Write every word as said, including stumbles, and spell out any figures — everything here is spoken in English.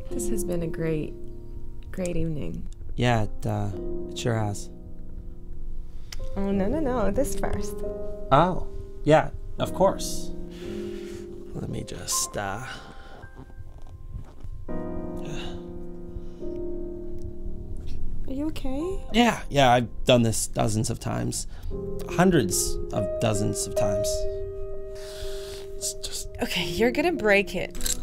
This has been a great, great evening. Yeah, it, uh, it sure has. Oh, no, no, no. This first. Oh, yeah, of course. Let me just, uh... Are you okay? Yeah, yeah, I've done this dozens of times. Hundreds of dozens of times. It's just... Okay, you're gonna break it.